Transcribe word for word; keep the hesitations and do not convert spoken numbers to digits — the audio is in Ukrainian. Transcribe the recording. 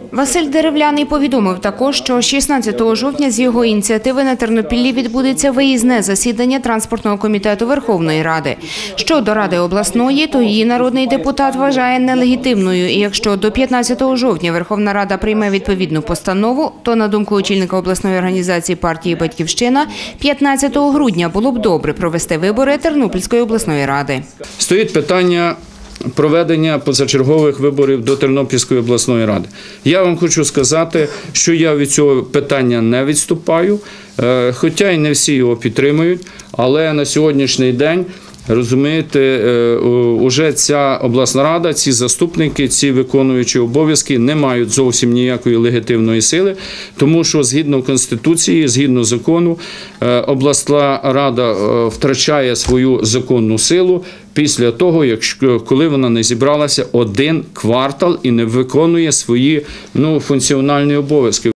Василь Деревляний повідомив також, що шістнадцятого жовтня з його ініціативи на Тернопіллі відбудеться виїзне засідання транспортного комітету Верховної Ради. Щодо Ради обласної, то її народний депутат вважає нелегітимною. І якщо до п'ятнадцятого жовтня Верховна Рада прийме відповідну постанову, то, на думку очільника обласної організації партії «Батьківщина», п'ятнадцятого грудня було б добре провести вибори Тернопільської обласної ради. Стоїть питання проведення позачергових виборів до Тернопільської обласної ради. Я вам хочу сказати, що я від цього питання не відступаю, хоча й не всі його підтримують, але на сьогоднішній день, розумієте, уже ця обласна рада, ці заступники, ці виконуючі обов'язки не мають зовсім ніякої легітимної сили, тому що згідно Конституції, згідно закону, обласна рада втрачає свою законну силу після того, якщо, коли вона не зібралася один квартал і не виконує свої ну, функціональні обов'язки.